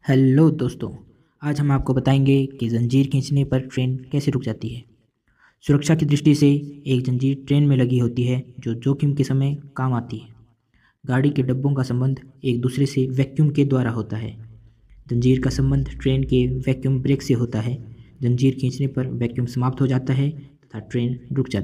Hello दोस्तों। आज हम आपको बताएंगे कि जंजीर खींचने पर ट्रेन कैसे रुक जाती है। सुरक्षा की दृष्टि से एक जंजीर ट्रेन में लगी होती है जो जोखिम के समय काम आती है। गाड़ी के डब्बों का संबंध एक दूसरे से वैक्यूम के द्वारा होता है। जंजीर का संबंध ट्रेन के वैक्यूम ब्रेक से होता है। जंजीर खींचने पर वैक्यूम समाप्त हो जाता है तथा ट्रेन रुक जाती है।